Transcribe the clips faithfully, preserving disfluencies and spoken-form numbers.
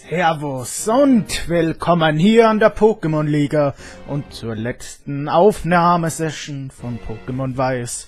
Servus und willkommen hier an der Pokémon Liga und zur letzten Aufnahmesession von Pokémon Weiß.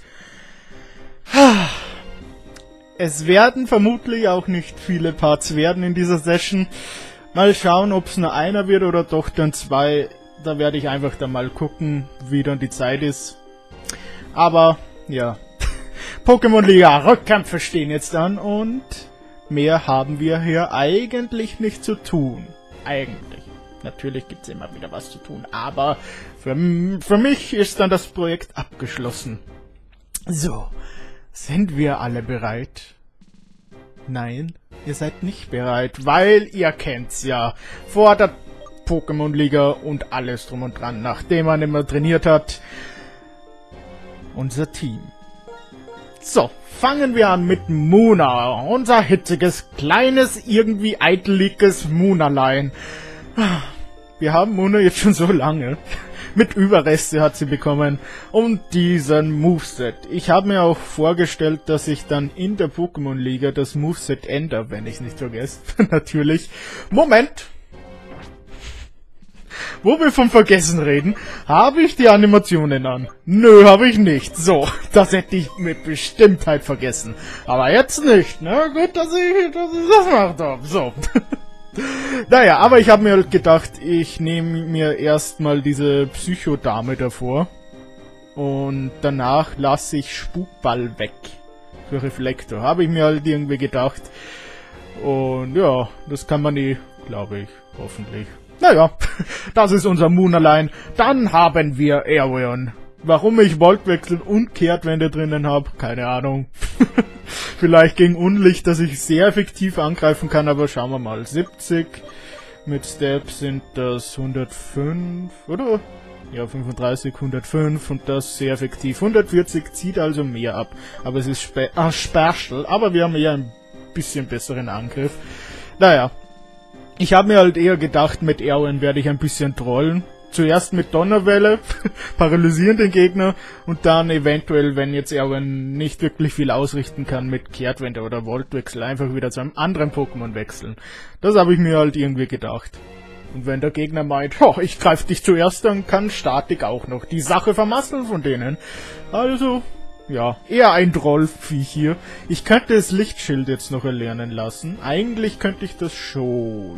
Es werden vermutlich auch nicht viele Parts werden in dieser Session. Mal schauen, ob es nur einer wird oder doch dann zwei. Da werde ich einfach dann mal gucken, wie dann die Zeit ist. Aber, ja. Pokémon Liga Rückkämpfe stehen jetzt an und mehr haben wir hier eigentlich nicht zu tun. Eigentlich. Natürlich gibt es immer wieder was zu tun, aber für, für mich ist dann das Projekt abgeschlossen. So, sind wir alle bereit? Nein, ihr seid nicht bereit, weil ihr kennt's ja. Vor der Pokémon Liga und alles drum und dran, nachdem man immer trainiert hat. Unser Team. So, fangen wir an mit Munna, unser hitziges, kleines, irgendwie eiteliges Munnerlein. Wir haben Munna jetzt schon so lange. Mit Überreste hat sie bekommen und diesen Moveset. Ich habe mir auch vorgestellt, dass ich dann in der Pokémon Liga das Moveset ändere, wenn ich es nicht vergesse. Natürlich. Moment! Wo wir vom Vergessen reden, habe ich die Animationen an. Nö, habe ich nicht. So, das hätte ich mit Bestimmtheit vergessen. Aber jetzt nicht, ne? Gut, dass ich, dass ich das gemacht habe. So. Naja, aber ich habe mir halt gedacht, ich nehme mir erstmal diese Psychodame davor. Und danach lasse ich Spukball weg. Für Reflektor. Habe ich mir halt irgendwie gedacht. Und ja, das kann man eh, glaube ich, hoffentlich. Naja, das ist unser Munnerlein. Dann haben wir Airwayon. Warum ich Voltwechsel und Kehrtwende drinnen habe, keine Ahnung. Vielleicht gegen Unlicht, dass ich sehr effektiv angreifen kann, aber schauen wir mal. siebzig, mit Step sind das hundertfünf, oder? Ja, fünfunddreißig, hundertfünf und das sehr effektiv. hundertvierzig zieht also mehr ab, aber es ist Spe ah, Special, aber wir haben eher ein bisschen besseren Angriff. Naja. Ich habe mir halt eher gedacht, mit Airwayon werde ich ein bisschen trollen. Zuerst mit Donnerwelle, paralysieren den Gegner und dann eventuell, wenn jetzt Airwayon nicht wirklich viel ausrichten kann, mit Kehrtwende oder Voltwechsel einfach wieder zu einem anderen Pokémon wechseln. Das habe ich mir halt irgendwie gedacht. Und wenn der Gegner meint, oh, ich greife dich zuerst, dann kann Statik auch noch die Sache vermasseln von denen. Also, ja, eher ein Trollviech hier. Ich könnte das Lichtschild jetzt noch erlernen lassen. Eigentlich könnte ich das schon.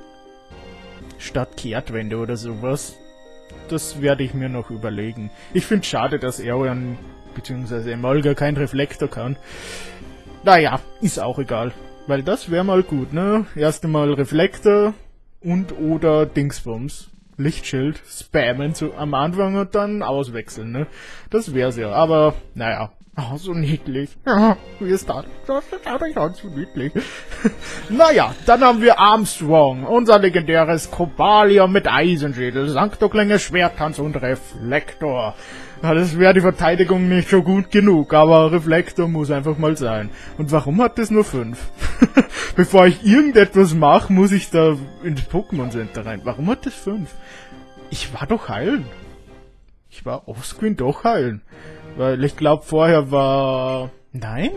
Statt Kehrtwende oder sowas. Das werde ich mir noch überlegen. Ich finde es schade, dass Airwayon bzw. Emolga kein Reflektor kann. Naja, ist auch egal. Weil das wäre mal gut, ne? Erst einmal Reflektor und oder Dingsbums. Lichtschild spammen zu, am Anfang und dann auswechseln, ne? Das wär's ja, aber, naja. Oh, so niedlich. Ja, wie ist das? Das ist auch so niedlich. Naja, dann haben wir Armstrong, unser legendäres Cobalion mit Eisenschädel, Sanktoklinge, Schwerttanz und Reflektor. Ja, das wäre die Verteidigung nicht so gut genug, aber Reflektor muss einfach mal sein. Und warum hat das nur fünf? Bevor ich irgendetwas mache, muss ich da ins Pokémon Center rein. Warum hat das fünf? Ich war doch heilen. Ich war offscreen doch heilen. Weil ich glaube vorher war... Nein?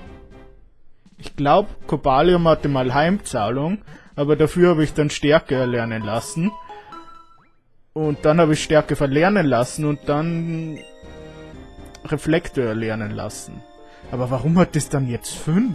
Ich glaube Cobalion hatte mal Heimzahlung, aber dafür habe ich dann Stärke erlernen lassen. Und dann habe ich Stärke verlernen lassen und dann Reflektor erlernen lassen. Aber warum hat das dann jetzt fünf?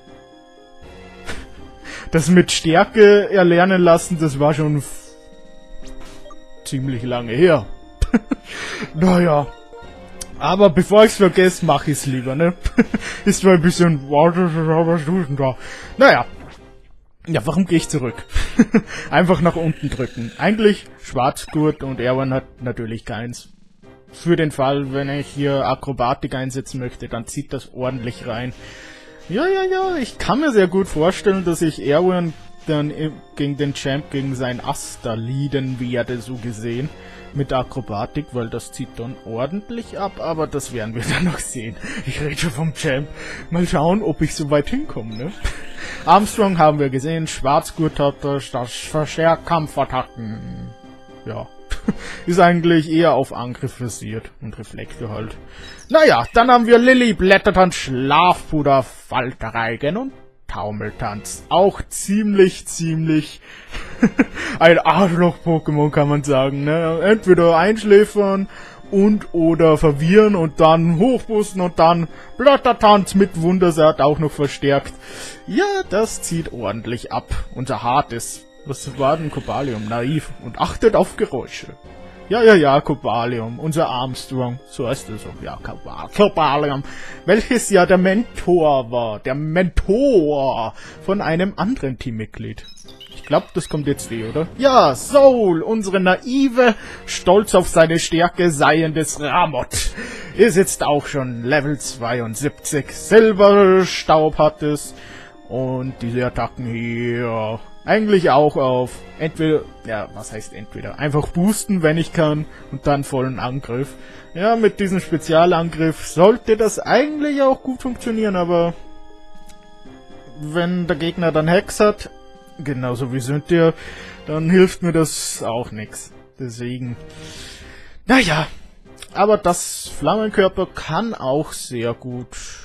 Das mit Stärke erlernen lassen, das war schon ziemlich lange her. Naja. Aber bevor ich's vergesse, mache ich's lieber, ne? Ist zwar ein bisschen... Was tust denn da? Naja. Ja, warum gehe ich zurück? Einfach nach unten drücken. Eigentlich Schwarzgurt und Airwayon hat natürlich keins. Für den Fall, wenn ich hier Akrobatik einsetzen möchte, dann zieht das ordentlich rein. Ja, ja, ja, ich kann mir sehr gut vorstellen, dass ich Airwayon dann gegen den Champ, gegen sein Aster leaden werde, so gesehen. Mit Akrobatik, weil das zieht dann ordentlich ab, aber das werden wir dann noch sehen. Ich rede schon vom Champ. Mal schauen, ob ich so weit hinkomme, ne? Armstrong haben wir gesehen, Schwarzgurt hat das, das verstärkt Kampfattacken. Ja. Ist eigentlich eher auf Angriff basiert und Reflektor halt. Naja, dann haben wir Lilly, Blättertanz, Schlafpuder, Falterreigen und Taumeltanz. Auch ziemlich, ziemlich ein Arschloch-Pokémon, kann man sagen, ne? Entweder einschläfern und oder verwirren und dann hochpusten und dann Blättertanz mit Wundersaat auch noch verstärkt. Ja, das zieht ordentlich ab. Unser hartes. Was war denn Cobalium? Naiv. Und achtet auf Geräusche. Ja, ja, ja, Cobalium. Unser Armstrong. So heißt es auch. Ja, Cobalium. Welches ja der Mentor war. Der Mentor von einem anderen Teammitglied. Ich glaube, das kommt jetzt eh, oder? Ja, Soul, unsere naive, stolz auf seine Stärke seiendes Ramot. Ist jetzt auch schon Level zweiundsiebzig. Silberstaub hat es. Und diese Attacken hier eigentlich auch auf entweder, ja, was heißt entweder? Einfach boosten, wenn ich kann, und dann vollen Angriff. Ja, mit diesem Spezialangriff sollte das eigentlich auch gut funktionieren, aber wenn der Gegner dann Hex hat, genauso wie Cynthia, dann hilft mir das auch nichts. Deswegen, naja, aber das Flammenkörper kann auch sehr gut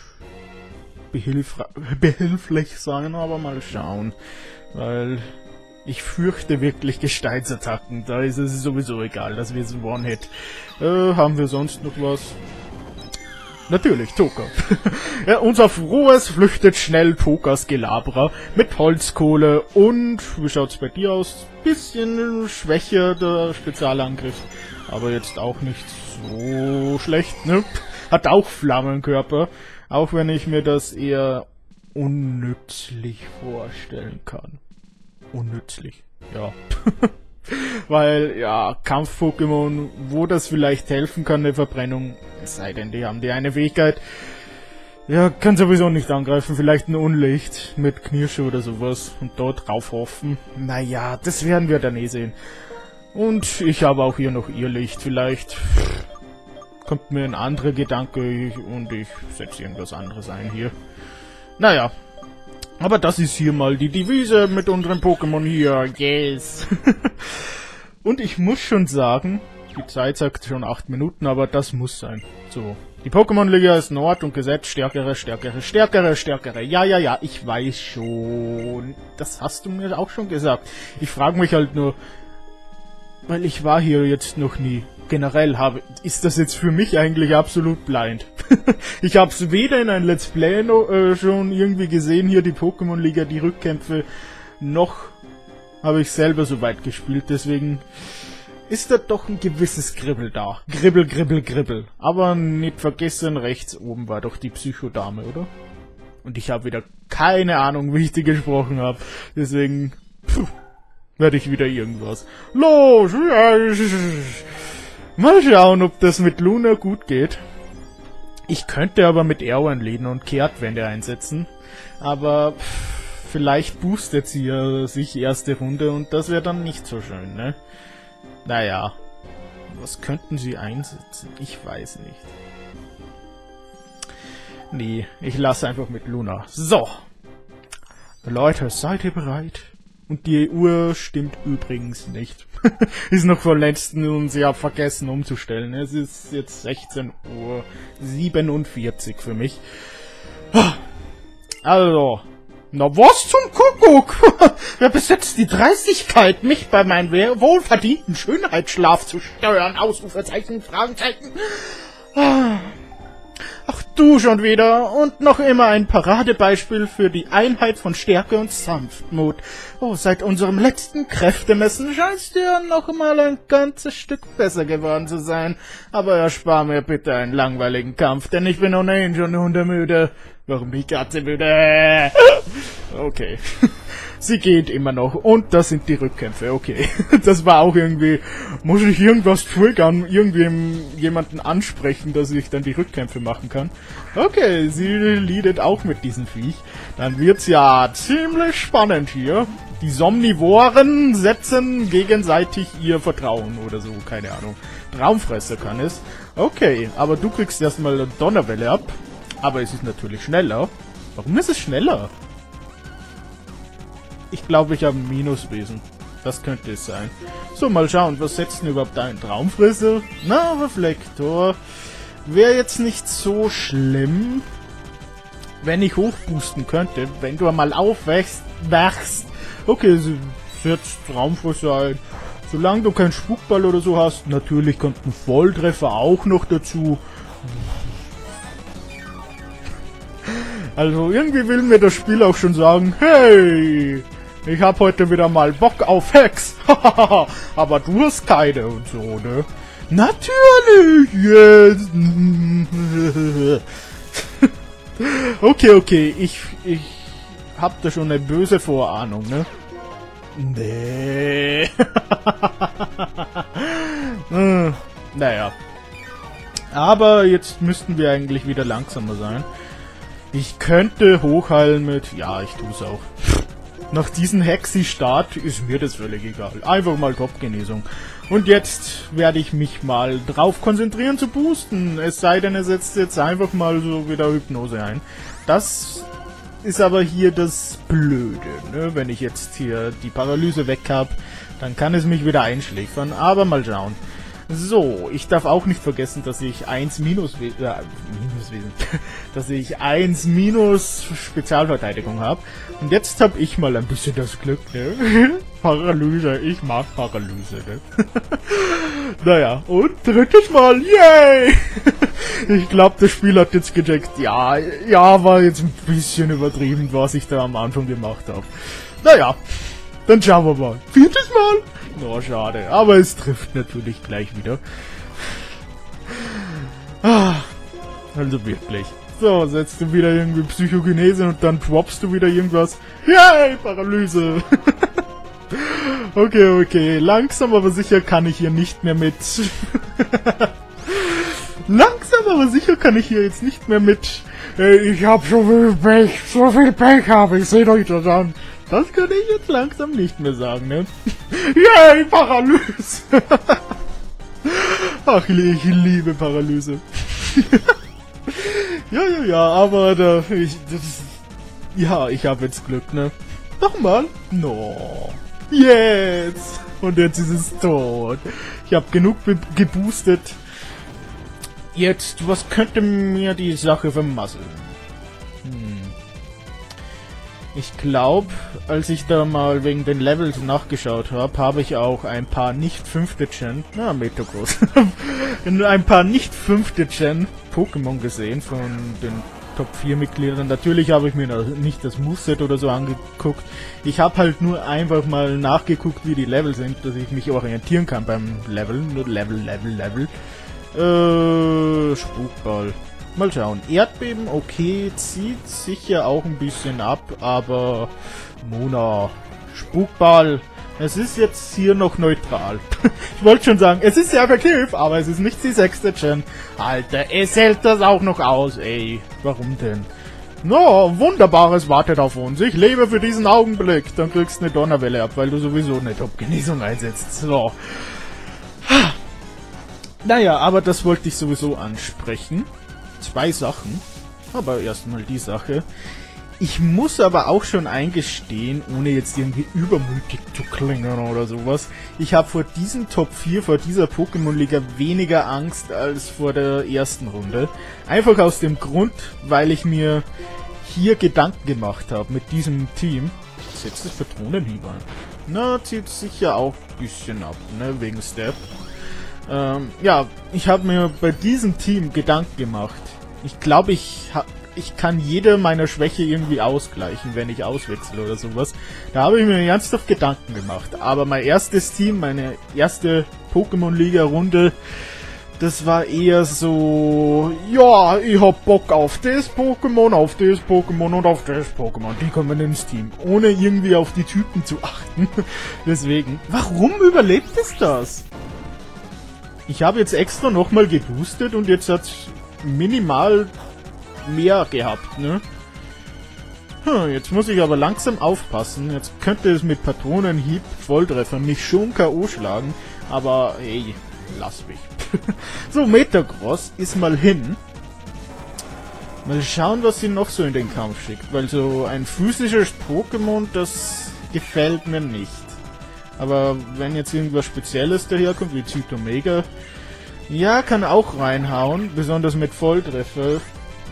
behilf behilflich sein, aber mal schauen. Weil ich fürchte wirklich Gesteinsattacken. Da ist es sowieso egal, dass wir es One-Hit. Äh, haben wir sonst noch was? Natürlich, Toka. Ja, unser Frohes flüchtet schnell Tokas Gelabra mit Holzkohle und, wie schaut's bei dir aus? Bisschen schwächer der Spezialangriff, aber jetzt auch nicht so schlecht, ne? Hat auch Flammenkörper, auch wenn ich mir das eher unnützlich vorstellen kann. Unnützlich, ja. Weil, ja, Kampf-Pokémon, wo das vielleicht helfen kann, eine Verbrennung, es sei denn, die haben die eine Fähigkeit, ja, kann sowieso nicht angreifen, vielleicht ein Unlicht mit Knirsche oder sowas und dort drauf hoffen. Naja, das werden wir dann eh sehen. Und ich habe auch hier noch Irrlicht, vielleicht kommt mir ein anderer Gedanke und ich setze irgendwas anderes ein hier. Naja. Aber das ist hier mal die Devise mit unseren Pokémon hier. Yes. Und ich muss schon sagen, die Zeit sagt schon acht Minuten, aber das muss sein. So. Die Pokémon-Liga ist Nord und Gesetz. Stärkere, stärkere, stärkere, stärkere. Ja, ja, ja, ich weiß schon. Das hast du mir auch schon gesagt. Ich frage mich halt nur, weil ich war hier jetzt noch nie. Generell habe, ist das jetzt für mich eigentlich absolut blind. Ich habe es weder in einem Let's Play no, äh, schon irgendwie gesehen, hier die Pokémon-Liga, die Rückkämpfe, noch habe ich selber so weit gespielt, deswegen ist da doch ein gewisses Kribbel da. Kribbel, kribbel, kribbel. Aber nicht vergessen, rechts oben war doch die Psychodame, oder? Und ich habe wieder keine Ahnung, wie ich die gesprochen habe, deswegen pfuh, werde ich wieder irgendwas. Los! Mal schauen, ob das mit Luna gut geht. Ich könnte aber mit Erwan leaden und Kehrtwende einsetzen. Aber pff, vielleicht boostet sie ja sich erste Runde und das wäre dann nicht so schön, ne? Naja. Was könnten sie einsetzen? Ich weiß nicht. Nee, ich lasse einfach mit Luna. So. Leute, seid ihr bereit? Und die Uhr stimmt übrigens nicht. Ist noch vom letzten und sie hat vergessen umzustellen. Es ist jetzt sechzehn Uhr siebenundvierzig für mich. Also, na was zum Kuckuck? Wer besitzt die Dreistigkeit, mich bei meinem wohlverdienten Schönheitsschlaf zu stören? Ausrufezeichen, Fragezeichen. Ach du schon wieder und noch immer ein Paradebeispiel für die Einheit von Stärke und Sanftmut. Oh, seit unserem letzten Kräftemessen scheinst du ja noch mal ein ganzes Stück besser geworden zu sein. Aber erspar mir bitte einen langweiligen Kampf, denn ich bin ohnehin schon hundemüde. Warum die Katze müde? Okay. Sie geht immer noch. Und das sind die Rückkämpfe. Okay. Das war auch irgendwie... Muss ich irgendwas triggern? Irgendwie jemanden ansprechen, dass ich dann die Rückkämpfe machen kann? Okay, sie leadet auch mit diesem Viech. Dann wird's ja ziemlich spannend hier. Die Somnivoren setzen gegenseitig ihr Vertrauen oder so. Keine Ahnung. Traumfresser kann es. Okay, aber du kriegst erstmal eine Donnerwelle ab. Aber es ist natürlich schneller. Warum ist es schneller? Ich glaube, ich habe ein Minuswesen. Das könnte es sein. So, mal schauen, was setzt denn überhaupt ein Traumfresser? Na, Reflektor. Wäre jetzt nicht so schlimm, wenn ich hochboosten könnte, wenn du einmal aufwächst, wachst, okay, es wird traumvoll sein. Solange du keinen Spukball oder so hast, natürlich kommt ein Volltreffer auch noch dazu. Also irgendwie will mir das Spiel auch schon sagen, hey, ich hab heute wieder mal Bock auf Hacks. Aber du hast keine und so, ne? Natürlich, yes. Okay, okay, ich, ich hab da schon eine böse Vorahnung, ne? Nee. hm, naja. Aber jetzt müssten wir eigentlich wieder langsamer sein. Ich könnte hochheilen mit... Ja, ich tue es auch. Nach diesem Hexi-Start ist mir das völlig egal. Einfach mal Top-Genesung. Und jetzt werde ich mich mal drauf konzentrieren zu boosten. Es sei denn, er setzt jetzt einfach mal so wieder Hypnose ein. Das ist aber hier das Blöde, ne? Wenn ich jetzt hier die Paralyse weg habe, dann kann es mich wieder einschläfern. Aber mal schauen. So, ich darf auch nicht vergessen, dass ich eins minus, äh, Minuswesen, dass ich eins minus Spezialverteidigung habe. Und jetzt habe ich mal ein bisschen das Glück, ne? Paralyse, ich mag Paralyse, ne? Naja, und drittes Mal, yay! Ich glaube, das Spiel hat jetzt gecheckt, ja, ja, war jetzt ein bisschen übertrieben, was ich da am Anfang gemacht habe. Naja, dann schauen wir mal. Viertes Mal! Oh, schade. Aber es trifft natürlich gleich wieder. Ah, also wirklich. So, setzt du wieder irgendwie Psychokinese und dann droppst du wieder irgendwas. Yay, Paralyse! Okay, okay. Langsam aber sicher kann ich hier nicht mehr mit... Langsam aber sicher kann ich hier jetzt nicht mehr mit... Äh, ich hab so viel Pech, so viel Pech habe ich, seht euch das an. Das kann ich jetzt langsam nicht mehr sagen, ne? Yay, Paralyse! Ach, ich liebe Paralyse. Ja, ja, ja, aber da, ich, das, ja, ich habe jetzt Glück, ne? Nochmal? No. Jetzt! Und jetzt ist es tot. Ich habe genug geboostet. Jetzt, was könnte mir die Sache vermasseln? Hm. Ich glaube, als ich da mal wegen den Levels nachgeschaut habe, habe ich auch ein paar nicht fünfte Gen, na, Metagross, ein paar nicht fünfte Gen Pokémon gesehen von den Top vier Mitgliedern. Natürlich habe ich mir nicht das Moveset oder so angeguckt. Ich habe halt nur einfach mal nachgeguckt, wie die Level sind, dass ich mich orientieren kann beim Level. Nur Level, Level, Level. Äh, Spukball. Mal schauen. Erdbeben, okay, zieht sicher auch ein bisschen ab, aber Mona, Spukball, es ist jetzt hier noch neutral. Ich wollte schon sagen, es ist sehr effektiv, aber es ist nicht die sechste Gen. Alter, es hält das auch noch aus, ey. Warum denn? No, Wunderbares wartet auf uns. Ich lebe für diesen Augenblick. Dann kriegst du eine Donnerwelle ab, weil du sowieso eine Top-Genesung einsetzt. So. Naja, aber das wollte ich sowieso ansprechen. Zwei Sachen, aber erstmal die Sache. Ich muss aber auch schon eingestehen, ohne jetzt irgendwie übermütig zu klingen oder sowas, ich habe vor diesem Top vier, vor dieser Pokémon-Liga weniger Angst als vor der ersten Runde. Einfach aus dem Grund, weil ich mir hier Gedanken gemacht habe mit diesem Team. Setzt das Patronenhieb an. Na, zieht sicher auch ein bisschen ab, ne, wegen Step. Ähm, ja, ich habe mir bei diesem Team Gedanken gemacht. Ich glaube, ich, ich kann jede meiner Schwäche irgendwie ausgleichen, wenn ich auswechsle oder sowas. Da habe ich mir ernsthaft Gedanken gemacht. Aber mein erstes Team, meine erste Pokémon-Liga-Runde, das war eher so... Ja, ich hab Bock auf das Pokémon, auf das Pokémon und auf das Pokémon. Die kommen ins Team. Ohne irgendwie auf die Typen zu achten. Deswegen, warum überlebt es das? Ich habe jetzt extra nochmal geboostet und jetzt hat's minimal mehr gehabt, ne? Hm, jetzt muss ich aber langsam aufpassen. Jetzt könnte es mit Patronenhieb Volltreffer mich schon K O schlagen, aber ey, lass mich. So, Metagross ist mal hin. Mal schauen, was sie noch so in den Kampf schickt, weil so ein physisches Pokémon, das gefällt mir nicht. Aber wenn jetzt irgendwas Spezielles daherkommt, wie Zytomega, ja, kann auch reinhauen, besonders mit Volltreffer.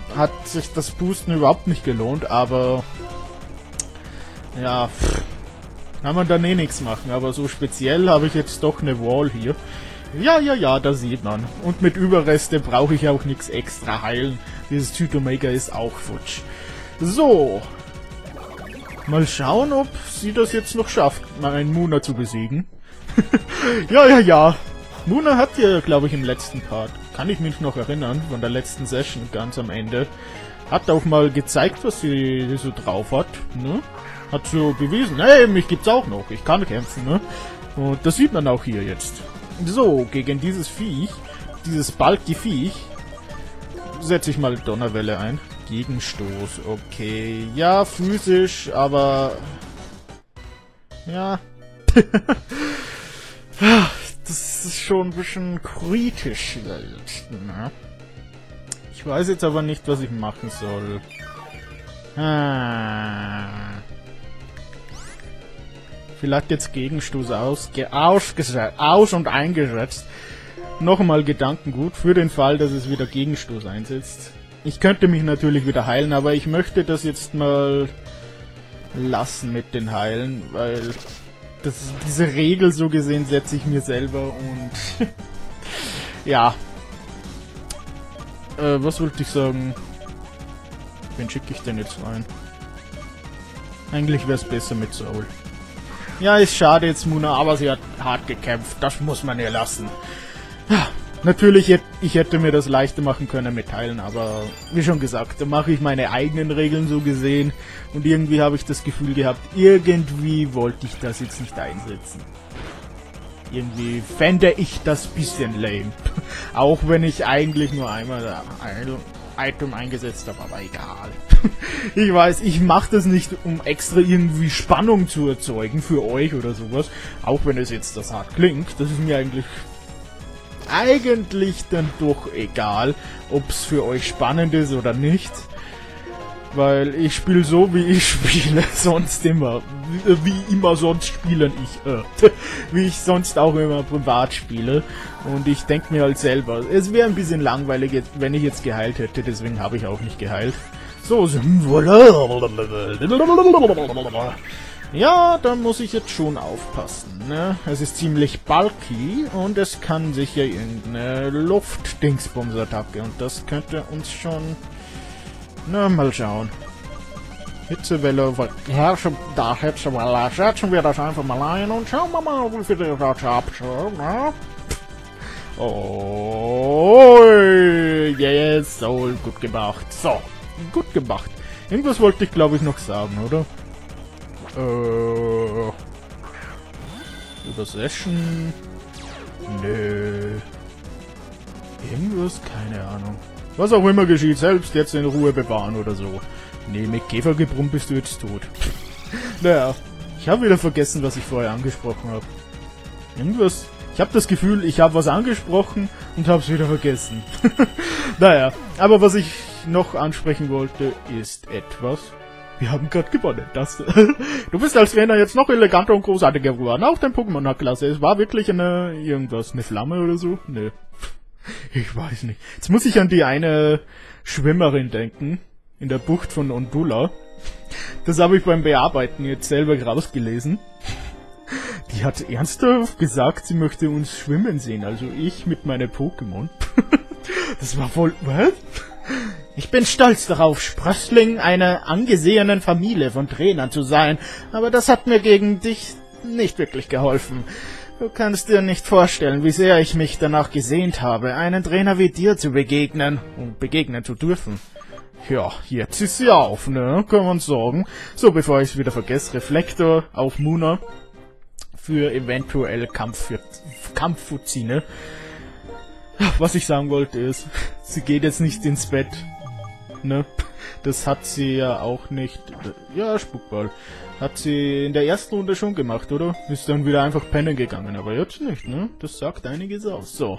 hat sich das Boosten überhaupt nicht gelohnt, aber ja, pff, kann man dann eh nichts machen, aber so speziell habe ich jetzt doch eine Wall hier. Ja, ja, ja, da sieht man. Und mit Überreste brauche ich auch nichts extra heilen. Dieses Tütomega ist auch futsch. So. Mal schauen, ob sie das jetzt noch schafft, meinen Muna zu besiegen. Ja, ja, ja. Muna hat ja, glaube ich, im letzten Part, kann ich mich noch erinnern, von der letzten Session ganz am Ende, hat auch mal gezeigt, was sie so drauf hat, ne? Hat so bewiesen, hey, mich gibt's auch noch, ich kann kämpfen, ne? Und das sieht man auch hier jetzt. So, gegen dieses Viech, dieses bulky Viech, setze ich mal Donnerwelle ein. Gegenstoß, okay. Ja, physisch, aber... Ja. Das ist schon ein bisschen kritisch, ne? Ich weiß jetzt aber nicht, was ich machen soll. Ah. Vielleicht jetzt Gegenstoß aus, ausgesetzt, aus und eingesetzt. Nochmal Gedankengut für den Fall, dass es wieder Gegenstoß einsetzt. Ich könnte mich natürlich wieder heilen, aber ich möchte das jetzt mal lassen mit den Heilen, weil das, diese Regel so gesehen setze ich mir selber und ja. Äh, was wollte ich sagen? Wen schicke ich denn jetzt rein? Eigentlich wäre es besser mit Soul. Ja, ist schade jetzt, Muna, aber sie hat hart gekämpft. Das muss man ihr lassen. Ja, natürlich, ich hätte mir das leichter machen können mit Heilen, aber wie schon gesagt, da mache ich meine eigenen Regeln so gesehen. Und irgendwie habe ich das Gefühl gehabt, irgendwie wollte ich das jetzt nicht einsetzen. Irgendwie fände ich das bisschen lame. Auch wenn ich eigentlich nur einmal ein Item eingesetzt habe, aber egal. Ich weiß, ich mache das nicht, um extra irgendwie Spannung zu erzeugen für euch oder sowas. Auch wenn es jetzt das hart klingt, das ist mir eigentlich eigentlich dann doch egal, ob es für euch spannend ist oder nicht. Weil ich spiele so, wie ich spiele, sonst immer. Wie, wie immer sonst spielen ich, äh, wie ich sonst auch immer privat spiele. Und ich denke mir halt selber, es wäre ein bisschen langweilig, wenn ich jetzt geheilt hätte, deswegen habe ich auch nicht geheilt. So, ja, da muss ich jetzt schon aufpassen, ne? Es ist ziemlich bulky und es kann sicher irgendeine Luft-Dingsbums-Attacke und das könnte uns schon... Na, mal schauen. Hitzewelle, herrschen, da Hitzewelle, setzen wir das einfach mal ein und schauen wir mal, wie viel das abschreibt, ne? Oh, yes, so, gut gemacht. So, gut gemacht. Irgendwas wollte ich, glaube ich, noch sagen, oder? Äh... Übersession? Nö. Irgendwas? Keine Ahnung. Was auch immer geschieht, selbst jetzt in Ruhe bewahren oder so. Nee, mit Käfergebrumm bist du jetzt tot. Naja, ich habe wieder vergessen, was ich vorher angesprochen habe. Irgendwas... Ich habe das Gefühl, ich habe was angesprochen und habe es wieder vergessen. Naja, aber was ich noch ansprechen wollte, ist etwas... Wir haben gerade gewonnen. Das, du bist als Trainer jetzt noch eleganter und großartiger geworden. Auch dein Pokémon hat klasse. Es war wirklich eine... irgendwas, eine Flamme oder so? Nö. Ich weiß nicht. Jetzt muss ich an die eine Schwimmerin denken. In der Bucht von Ondula. Das habe ich beim Bearbeiten jetzt selber rausgelesen. Die hat ernsthaft gesagt, sie möchte uns schwimmen sehen. Also ich mit meinen Pokémon. Das war voll... Was? Ich bin stolz darauf, Sprössling einer angesehenen Familie von Trainern zu sein. Aber das hat mir gegen dich nicht wirklich geholfen. Du kannst dir nicht vorstellen, wie sehr ich mich danach gesehnt habe, einen Trainer wie dir zu begegnen und begegnen zu dürfen. Ja, jetzt ist sie auf, ne? Kann man sagen. So, bevor ich es wieder vergesse, Reflektor auf Muna für eventuell Kampf für Kampffuzine. Was ich sagen wollte ist, sie geht jetzt nicht ins Bett, ne? Das hat sie ja auch nicht... Ja, Spukball. Hat sie in der ersten Runde schon gemacht, oder? Ist dann wieder einfach pennen gegangen, aber jetzt nicht, ne? Das sagt einiges aus. So.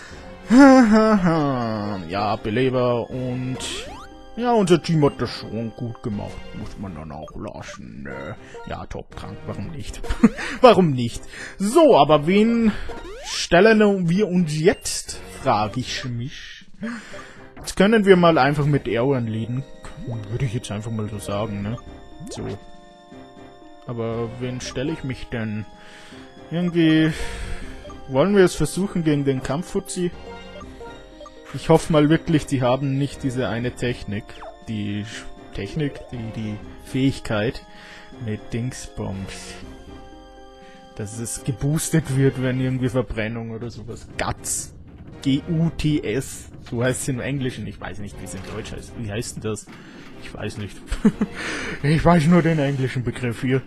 Ja, Beleber und... Ja, unser Team hat das schon gut gemacht. Muss man dann auch lassen. Ne? Ja, top krank. Warum nicht? Warum nicht? So, aber wen stellen wir uns jetzt? Frage ich mich. Jetzt können wir mal einfach mit Erwan leaden. Würde ich jetzt einfach mal so sagen, ne? So. Aber wen stelle ich mich denn? Irgendwie... Wollen wir es versuchen gegen den Kampffuzzi? Ich hoffe mal wirklich, die haben nicht diese eine Technik. Die Technik, die, die Fähigkeit mit Dingsbums. Dass es geboostet wird, wenn irgendwie Verbrennung oder sowas. Guts. G U T S. So heißt es im Englischen. Ich weiß nicht, wie es in Deutsch heißt. Wie heißt denn das? Ich weiß nicht. Ich weiß nur den englischen Begriff hier.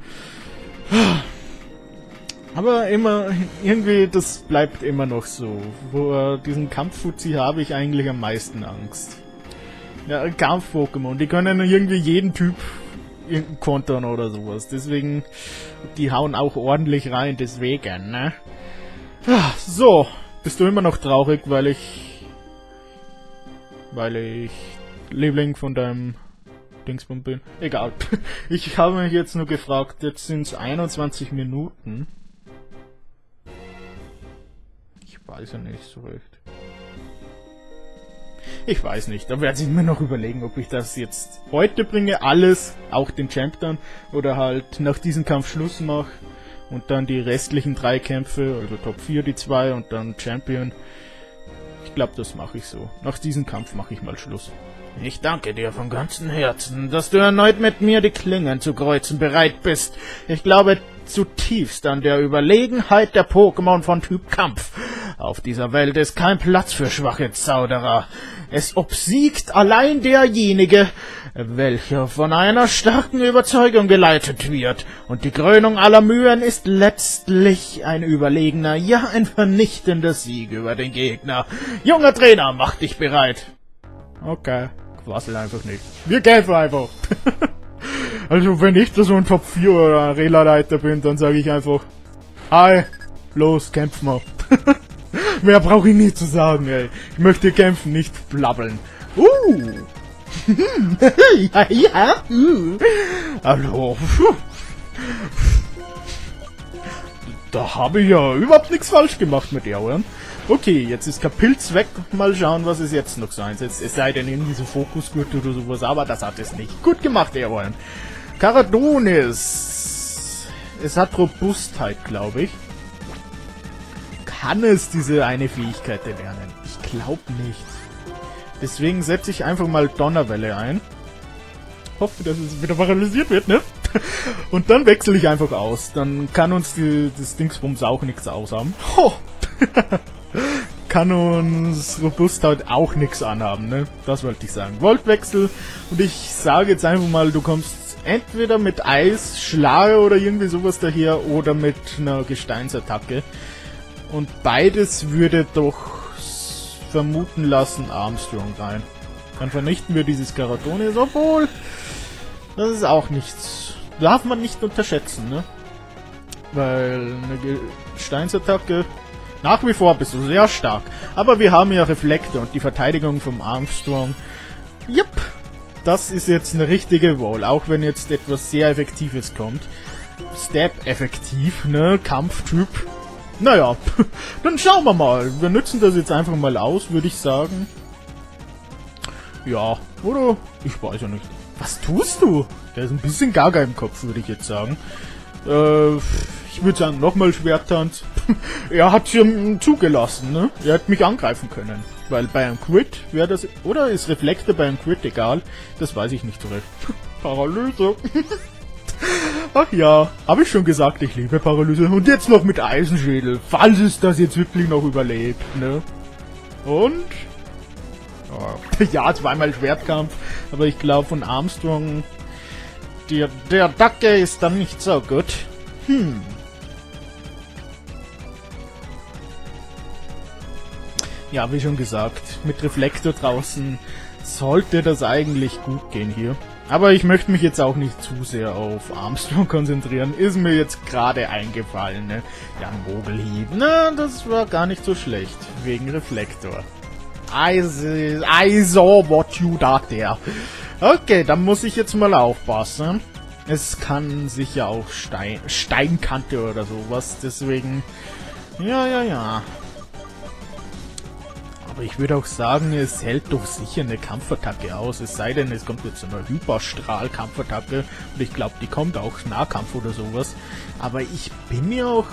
Aber immer, irgendwie, das bleibt immer noch so. Vor diesen Kampffuzzi habe ich eigentlich am meisten Angst. Ja, Kampf-Pokémon, die können irgendwie jeden Typ irgendeinen kontern oder sowas. Deswegen, die hauen auch ordentlich rein, deswegen, ne? So, bist du immer noch traurig, weil ich... Weil ich Liebling von deinem Dingsbum bin? Egal. Ich habe mich jetzt nur gefragt, jetzt sind es einundzwanzig Minuten. Ich weiß ja nicht so recht. Ich weiß nicht, da werde ich mir noch überlegen, ob ich das jetzt heute bringe, alles, auch den Champ dann, oder halt nach diesem Kampf Schluss mache und dann die restlichen drei Kämpfe, also Top vier die zwei und dann Champion. Ich glaube, das mache ich so. Nach diesem Kampf mache ich mal Schluss. Ich danke dir von ganzem Herzen, dass du erneut mit mir die Klingen zu kreuzen bereit bist. Ich glaube zutiefst an der Überlegenheit der Pokémon von Typ Kampf. Auf dieser Welt ist kein Platz für schwache Zauderer. Es obsiegt allein derjenige, welcher von einer starken Überzeugung geleitet wird. Und die Krönung aller Mühen ist letztlich ein überlegener, ja ein vernichtender Sieg über den Gegner. Junger Trainer, mach dich bereit. Okay, quassel einfach nicht. Wir kämpfen einfach. Also wenn ich da so ein Top vier oder Arena-Leiter bin, dann sage ich einfach, hi, los, kämpfen wir. Mehr brauche ich nicht zu sagen, ey. Ich möchte kämpfen, nicht blabbeln. Uh. Ja, ja. Uh. Also. Da habe ich ja überhaupt nichts falsch gemacht mit Erwan. Okay, jetzt ist Kapilz weg. Mal schauen, was es jetzt noch so einsetzt. Es sei denn irgendwie so Fokusgürtel oder sowas, aber das hat es nicht. Gut gemacht, Erwan. Karadonis. Es hat Robustheit, glaube ich. Kann es diese eine Fähigkeit erlernen? Ich glaube nicht. Deswegen setze ich einfach mal Donnerwelle ein. Hoffe, dass es wieder paralysiert wird, ne? Und dann wechsle ich einfach aus. Dann kann uns die, das Dingsbums auch nichts aushaben. Ho! Kann uns Robustheit auch nichts anhaben, ne? Das wollte ich sagen. Voltwechsel. Und ich sage jetzt einfach mal, du kommst entweder mit Eis, Schlage oder irgendwie sowas daher oder mit einer Gesteinsattacke. Und beides würde doch vermuten lassen Armstrong rein. Dann vernichten wir dieses Karadonis, obwohl das ist auch nichts. Darf man nicht unterschätzen, ne? Weil eine Gesteinsattacke nach wie vor bist du sehr stark. Aber wir haben ja Reflektor und die Verteidigung vom Armstrong. Jupp. Das ist jetzt eine richtige Roll, auch wenn jetzt etwas sehr Effektives kommt. Step effektiv, ne? Kampftyp. Naja, dann schauen wir mal. Wir nutzen das jetzt einfach mal aus, würde ich sagen. Ja, oder? Ich weiß ja nicht. Was tust du? Der ist ein bisschen gaga im Kopf, würde ich jetzt sagen. Äh, ich würde sagen, nochmal Schwerttanz. Er hat schon zugelassen, ne? Er hat mich angreifen können. Weil bei einem Crit wäre das... Oder ist Reflektor bei einem Crit egal? Das weiß ich nicht so recht. Paralyse. Ach ja, habe ich schon gesagt, ich liebe Paralyse. Und jetzt noch mit Eisenschädel, falls es das jetzt wirklich noch überlebt, ne? Und? Oh. Ja, zweimal Schwertkampf, aber ich glaube von Armstrong, der, der Dacke ist dann nicht so gut. Hm. Ja, wie schon gesagt, mit Reflektor draußen sollte das eigentlich gut gehen hier. Aber ich möchte mich jetzt auch nicht zu sehr auf Armstrong konzentrieren. Ist mir jetzt gerade eingefallen, ne? Ja, ein Mogelhieb. Na, das war gar nicht so schlecht. Wegen Reflektor. I, I saw what you did there. Okay, dann muss ich jetzt mal aufpassen. Es kann sicher auch Stein, Steinkante oder sowas. Deswegen... Ja, ja, ja. Aber ich würde auch sagen, es hält doch sicher eine Kampfattacke aus. Es sei denn, es kommt jetzt so eine Hyperstrahl-Kampfattacke. Und ich glaube, die kommt auch Nahkampf oder sowas. Aber ich bin mir auch...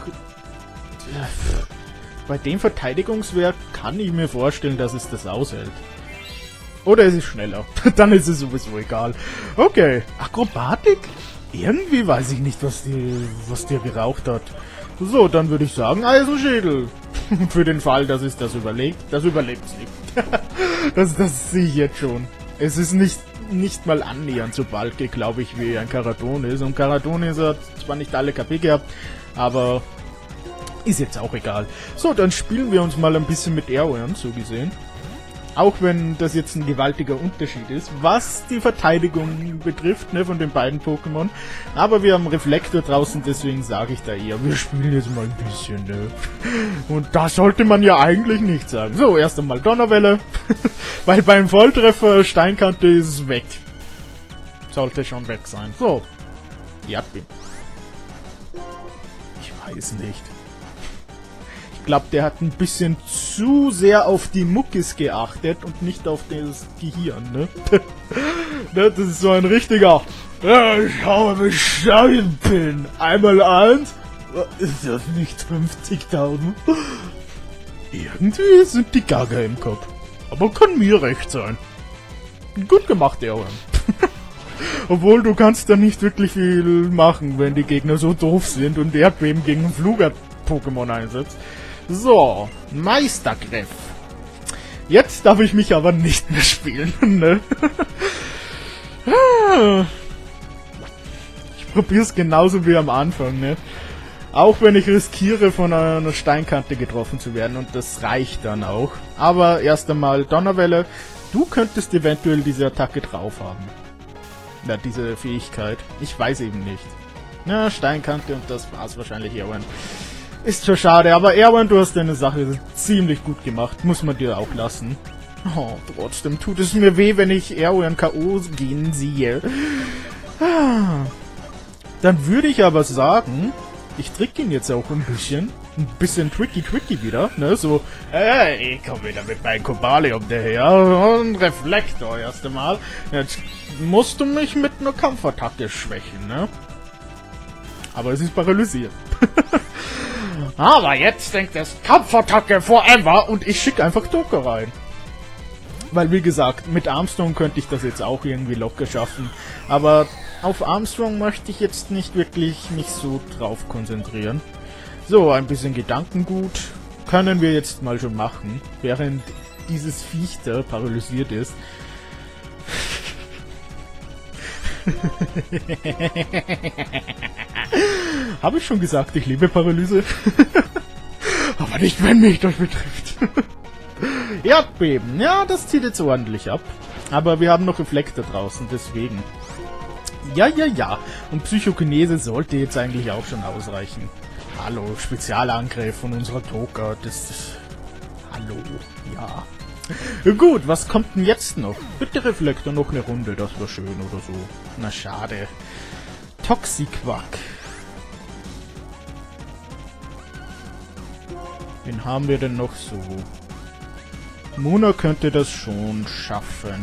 Bei dem Verteidigungswert kann ich mir vorstellen, dass es das aushält. Oder es ist schneller. Dann ist es sowieso egal. Okay. Akrobatik? Irgendwie weiß ich nicht, was die, was der geraucht hat. So, dann würde ich sagen, Eisenschädel. Für den Fall, dass es das überlebt. Das überlebt es nicht. das, das sehe ich jetzt schon. Es ist nicht, nicht mal annähernd so bulky, glaube ich, wie ein Karatonis. Und Karatonis hat zwar nicht alle K P gehabt, aber ist jetzt auch egal. So, dann spielen wir uns mal ein bisschen mit Erwin, so gesehen. Auch wenn das jetzt ein gewaltiger Unterschied ist, was die Verteidigung betrifft, ne, von den beiden Pokémon. Aber wir haben Reflektor draußen, deswegen sage ich da eher, wir spielen jetzt mal ein bisschen, ne. Und das sollte man ja eigentlich nicht sagen. So, erst einmal Donnerwelle, weil beim Volltreffer Steinkante ist es weg. Sollte schon weg sein. So, Erdbeben. Ich weiß nicht. Ich glaube, der hat ein bisschen zu sehr auf die Muckis geachtet und nicht auf das Gehirn, ne? Das ist so ein richtiger... Ja, ich habe bestanden bin. Einmal eins. Ist das nicht fünfzigtausend? Irgendwie sind die Gaga im Kopf. Aber kann mir recht sein. Gut gemacht, Erwin. Obwohl, du kannst da nicht wirklich viel machen, wenn die Gegner so doof sind und Erdbeben gegen Fluger-Pokémon einsetzt. So, Meistergriff. Jetzt darf ich mich aber nicht mehr spielen, ne? Ich probier's genauso wie am Anfang, ne? Auch wenn ich riskiere, von einer Steinkante getroffen zu werden, und das reicht dann auch. Aber erst einmal Donnerwelle. Du könntest eventuell diese Attacke drauf haben. Ja, diese Fähigkeit. Ich weiß eben nicht. Na, Steinkante, und das war's wahrscheinlich, Erwin. Ist zwar schade, aber Erwin, du hast deine Sache ziemlich gut gemacht. Muss man dir auch lassen. Oh, trotzdem tut es mir weh, wenn ich Erwin K O gehen sehe. Dann würde ich aber sagen, ich trick ihn jetzt auch ein bisschen. Ein bisschen tricky-tricky wieder, ne? So, hey, ich komm wieder mit meinem Kobalium daher. Und Reflektor erst einmal. Jetzt musst du mich mit einer Kampfattacke schwächen, ne? Aber es ist paralysiert. Aber jetzt denkt es Kampfattacke forever und ich schicke einfach Doka rein. Weil, wie gesagt, mit Armstrong könnte ich das jetzt auch irgendwie locker schaffen. Aber auf Armstrong möchte ich jetzt nicht wirklich mich so drauf konzentrieren. So, ein bisschen Gedankengut können wir jetzt mal schon machen, während dieses Viech da paralysiert ist. Habe ich schon gesagt, ich liebe Paralyse? Aber nicht, wenn mich das betrifft. Erdbeben, ja, das zieht jetzt ordentlich ab. Aber wir haben noch Reflektor draußen, deswegen. Ja, ja, ja. Und Psychokinese sollte jetzt eigentlich auch schon ausreichen. Hallo, Spezialangriff von unserer Toka, das ist... Hallo, ja. Gut, was kommt denn jetzt noch? Bitte Reflektor noch eine Runde, das war schön oder so. Na schade. Toxiquack. Wen haben wir denn noch so? Muna könnte das schon schaffen.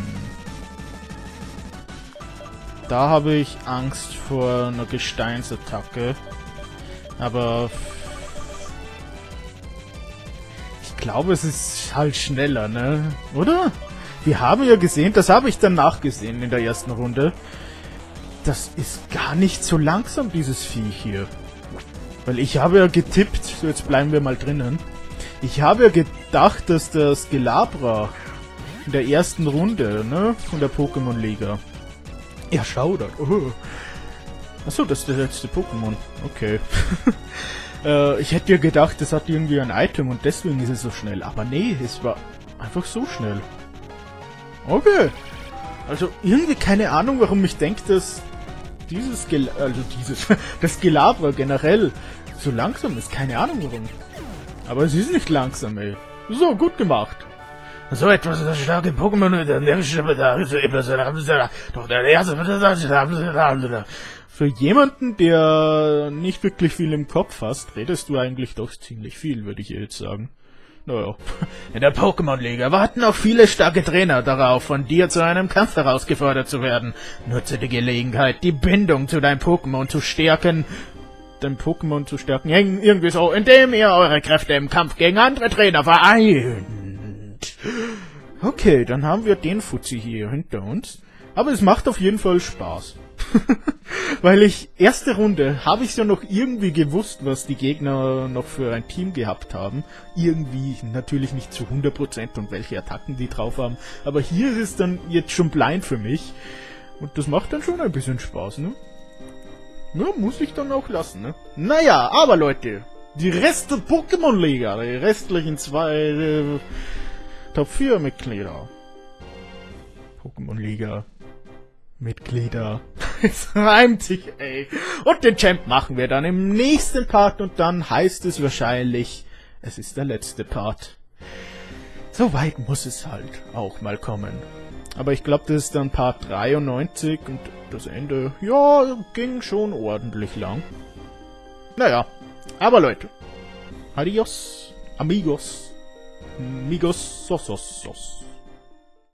Da habe ich Angst vor einer Gesteinsattacke. Aber ich glaube, es ist halt schneller, ne? Oder? Wir haben ja gesehen, das habe ich dann nachgesehen in der ersten Runde. Das ist gar nicht so langsam, dieses Viech hier. Weil ich habe ja getippt, so jetzt bleiben wir mal drinnen. Ich habe ja gedacht, dass das Gelabra in der ersten Runde, ne, von der Pokémon-Liga erschaudert. Oh. Achso, das ist der letzte Pokémon. Okay. äh, ich hätte ja gedacht, das hat irgendwie ein Item und deswegen ist es so schnell. Aber nee, es war einfach so schnell. Okay. Also irgendwie keine Ahnung, warum ich denke, dass dieses Gel also dieses das Gelabra generell so langsam ist. Keine Ahnung warum. Aber es ist nicht langsam, ey. So, gut gemacht. So etwas ist das starke Pokémon. Doch der erste. Für jemanden, der nicht wirklich viel im Kopf hast, redest du eigentlich doch ziemlich viel, würde ich jetzt sagen. Naja, in der Pokémon-Liga warten auch viele starke Trainer darauf, von dir zu einem Kampf herausgefordert zu werden. Nutze die Gelegenheit, die Bindung zu deinem Pokémon zu stärken. Dein Pokémon zu stärken, irgendwie so, indem ihr eure Kräfte im Kampf gegen andere Trainer vereint. Okay, dann haben wir den Fuzzi hier hinter uns. Aber es macht auf jeden Fall Spaß. Weil ich, erste Runde, habe ich ja noch irgendwie gewusst, was die Gegner noch für ein Team gehabt haben. Irgendwie, natürlich nicht zu hundert Prozent und welche Attacken die drauf haben. Aber hier ist es dann jetzt schon blind für mich. Und das macht dann schon ein bisschen Spaß, ne? Ja, muss ich dann auch lassen, ne? Naja, aber Leute, die Rest der Pokémon-Liga, die restlichen zwei äh, Top vier Mitglieder. Pokémon-Liga. Mitglieder. Es reimt sich, ey. Und den Champ machen wir dann im nächsten Part und dann heißt es wahrscheinlich, es ist der letzte Part. So weit muss es halt auch mal kommen. Aber ich glaube, das ist dann Part dreiundneunzig und das Ende, ja, ging schon ordentlich lang. Naja, aber Leute, adios, amigos, amigos, sos, sos, sos.